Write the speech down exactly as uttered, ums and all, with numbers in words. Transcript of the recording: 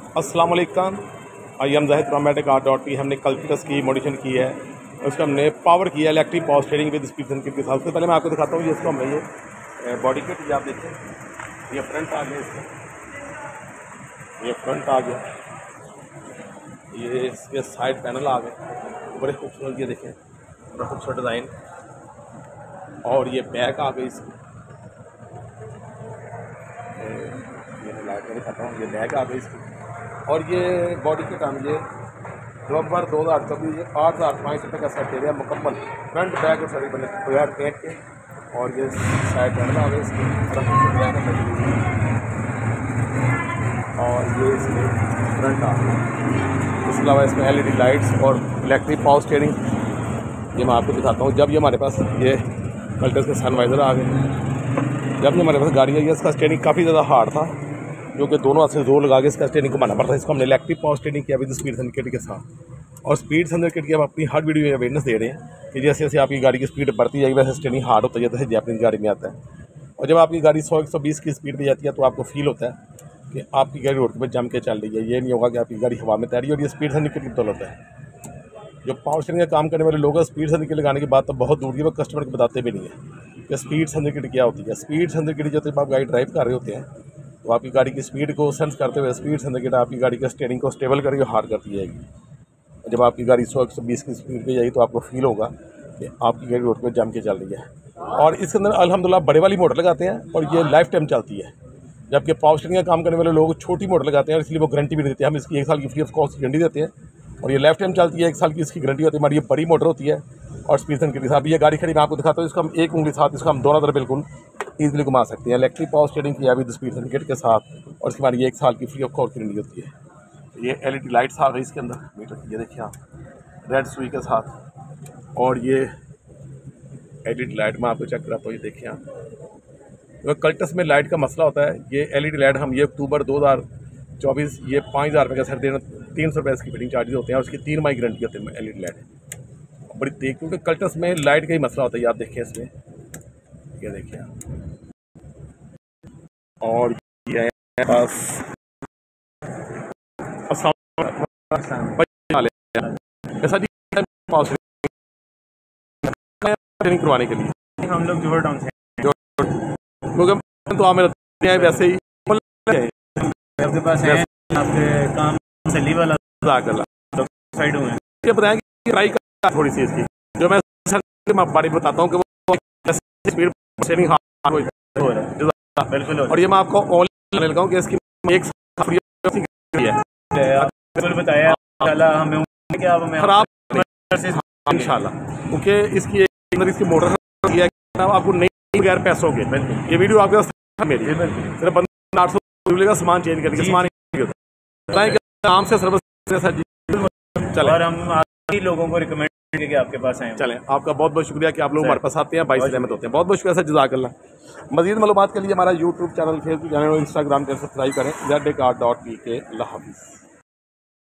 अस्सलाम वालेकुम। I am Zahid रोमेटिक आर डॉट पी। हमने कल्पिटस की मॉडिशन की है, उसको हमने पावर किया electric power steering with speed kit के साथ। सबसे पहले मैं आपको दिखाता हूँ ये इसको हमने ये बॉडी किट, ये आप देखें, ये फ्रंट आ गया इसका, ये फ्रंट आ गया, ये इसके साइड पैनल आ गए, बड़े खूबसूरत, ये देखें बड़ा खूबसूरत डिज़ाइन। और ये बैक आ गई इसकी, ये लाइट में दिखाता हूँ, ये बैक आ गई इसकी। और ये बॉडी किट हम ये नवंबर दो हज़ार चौबीस ये आठ हज़ार पाँच रुपये का सेट एरिया मुकम्मल फ्रंट बैक और सभी बने बगैर पेंट के। और ये साइड पैनल आ गए इसके, और ये इसमें फ्रंट आ गया। इसके अलावा इसमें एल ई डी लाइट्स और इलेक्ट्रिक पावर स्टीयरिंग, ये मैं आपको दिखाता हूँ। जब ये हमारे पास ये कल्टस के सनवाइज़र आ गए, जब ये हमारे पास गाड़ी आई है, इसका स्टीयरिंग काफ़ी ज़्यादा हार्ड था, जो कि दोनों हाथ से जोर लगा के इसका स्टीयरिंग घुमाना पड़ता है। इसको हमने इलेक्ट्रिक पावर स्टीयरिंग किया विद स्पीड सेंसर किट के साथ। और स्पीड सेंसर किट की हम अपनी हर वीडियो में अवेयरनेस दे रहे हैं कि जैसे जैसे आपकी गाड़ी की स्पीड बढ़ती जाएगी वैसे स्टीयरिंग हार्ड होता जाता है, जैसे जैपनीज़ गाड़ी में आता है। और जब आपकी गाड़ी सौ एक सौ बीस की स्पीड पर जाती है तो आपको फील होता है कि आपकी गाड़ी रोड पर जम के चल रही है। ये नहीं होगा कि आपकी गाड़ी हवा में तैर रही है। और ये स्पीड सेंसर किट की बदौलत है। जो पावर स्टीयरिंग का काम करने वाले लोग हैं, स्पीड सेंसर किट लगाने की बात तो बहुत दूर की, वो कस्टमर को बताते भी नहीं है कि स्पीड सेंसर किट क्या होती है। स्पीड सेंसर किट जब आप गाड़ी ड्राइव कर रहे होते हैं तो आपकी गाड़ी की स्पीड को सेंस करते हुए स्पीड सेंसर किट आपकी गाड़ी के स्टीयरिंग को स्टेबल करके हार्ड करती जाएगी। जब आपकी गाड़ी सौ एक सौ बीस की स्पीड पे जाएगी तो आपको फील होगा कि आपकी गाड़ी रोड पे जम के चल रही है। और इसके अंदर अल्हम्दुलिल्लाह बड़े वाली मोटर लगाते हैं और ये लाइफ टाइम चलती है। जबकि पावर स्टीयरिंग का काम करने वाले लोग छोटी मोटर लगाते हैं और इसलिए वो गारंटी भी नहीं देते। हम इसकी एक साल की फ्री ऑफ कॉस्ट की गारंटी देते हैं और ये लाइफ टाइम चलती है, एक साल की इसकी गारंटी होती है। हमारी ये बड़ी मोटर होती है और स्पीड सेंसर के साथ ये गाड़ी खड़ी मैं आपको दिखाता हूँ। इसको हम एक उंगली साथ इसको हम दोनों तरफ बिल्कुल ईजिली घुमा सकते हैं। इलेक्ट्रिक पावर स्टीयरिंग की विद स्पीड सेंसर किट के साथ, और इसके बाद ये एक साल की फ्री ऑफ कॉस्ट की गारंटी होती है। ये एल ई डी लाइट्स आ गई इसके अंदर मीटर, ये देखिए आप, रेड सुई के साथ। और ये एल ई डी लाइट मैं आपको चेक कराता हूँ, ये देखिए आप, तो कल्टस में लाइट का मसला होता है। ये एल ई डी लाइट हम ये अक्टूबर दो हज़ार चौबीस ये पाँच हज़ार रुपये का सर देना, तीन सौ रुपये इसकी फिटिंग चार्जेस होते हैं और उसकी तीन माह की गारंटी होती है एल ई डी लाइट। बड़ी तेज, क्योंकि कल्टस में लाइट का ही मसला होता है। आप देखिए इसमें, ये देखिए आप। और ये बस करवाने के लिए हम लोग जोड़ टाउन से, क्योंकि तो आप मेरा वैसे ही आपके पास है, आपके काम सली वाला साइड हुए ये बताएंगे ट्राई कर थोड़ी सी इसकी, जो मैं बारी बताता हूँ कि वो स्पीड सेविंग हो रहा है बिल्कुल। और ये मैं आपको ऑनलाइन लगा हूँ कि इसकी एक है बताया हमें कि आप हमें खराब इंशाल्लाह, क्योंकि इसकी अंदर इसकी मोटर किया आपको नहीं बगैर पैसों के। ये वीडियो आपके पास मेरी सिर्फ बंदा आठ सौ मिलेगा सामान चेंज करके, सामान आराम से सर्विस चले। और हम लोगों को रिकमेंड करके आपके पास आए। चलें, आपका बहुत बहुत शुक्रिया कि आप लोग हमारे पास आते हैं, बाईस रहमत होते हैं। बहुत बहुत शुक्रिया सर, जज़ाकल्लाह। मज़ीद मालूमात के लिए हमारा यूट्यूब चैनल, फेसबुक चैनल और इंस्टाग्राम चैनल सब्सक्राइब करें। Z car dot P K. अल्लाह हाफिज़।